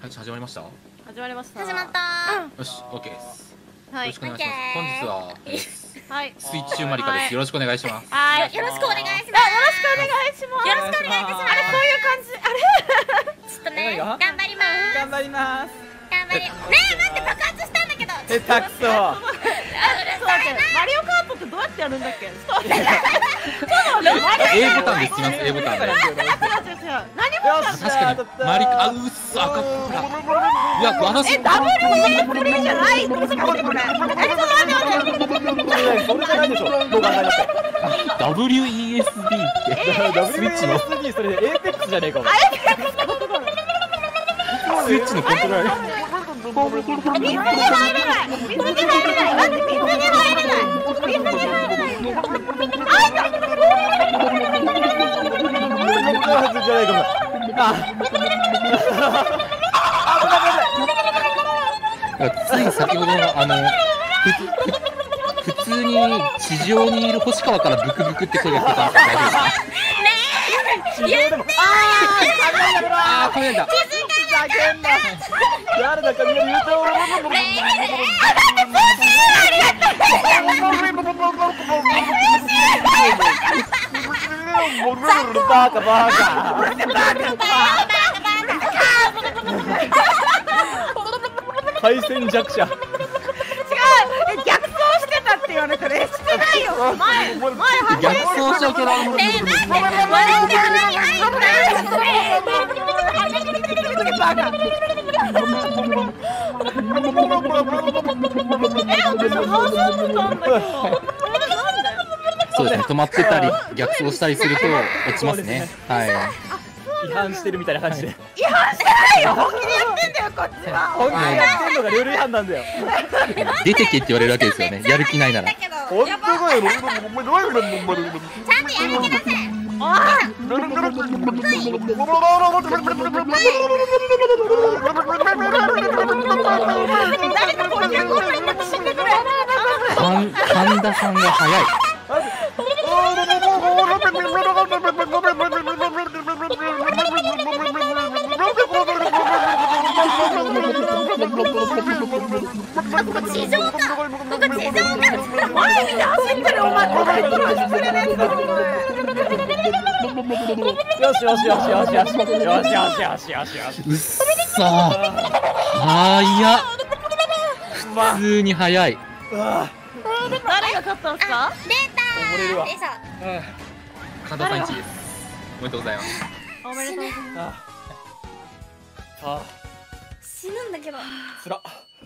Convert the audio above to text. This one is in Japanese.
はい、始まりました。 始まりました。 始まったよし、オッケーです。 はい。 よろしくお願いします。本日ははい。 水中マリカです。よろしくお願いします。 はい。 よろしくお願いします。 よろしくお願いします。 よろしくお願いいたします。 あれ、こういう感じ。あれ。 ちょっとね、頑張ります。 頑張ります。 頑張り。ねえ、待って、爆発したんだけど。 下手くそ。 マリオカートってどうやってやるんだっけ。そうだね。 A ボタンでつきます。A ボタンで。 何ボタン。 確かにマリカ、あ、うっす、赤っぽい。いや、私。 WA3じゃない。これ。それじゃないでしょ。どう考えだって。 WESD って。スイッチの。 それでエーペックスじゃねえかも。 スイッチのコントローラー。 水に入れない。水に入れない。待って、水に入れない。水に入れない。あいた。 はずじゃないかも。 つい先ほどの普通に地上にいる星川からブクブクって声が聞こえたんですけど大丈夫ですか？ああ、これだ。 誰だかみんな言うと。バカバカ。配線弱者。 違う。逆走してたって言われてる。してないよ。前逆走しちゃいけない。そうですね、止まってたり逆走したりすると落ちますね。はい。 違反してるみたいな感じで。 違反してないよ。本気でやってんだよ、こっちは。 本気でやってんのがルール違反なんだよ。 出てけって言われるわけですよね。やる気ないなら。 本当だよ。 ちゃんとやる気出せ。 神田さんが早い。 地上か。ここ地上か。 前見て走ってるお前。これ失礼なやつだ。 よしよしよしよしよしよしよしよしよしよし。 うっそー。早っ。普通に早い。 誰が勝ったんですか？ 出た。でしょ。 神田さん1位です。おめでとうございます。 おめでとうございます。 さあ、 死ぬんだけど。 つら。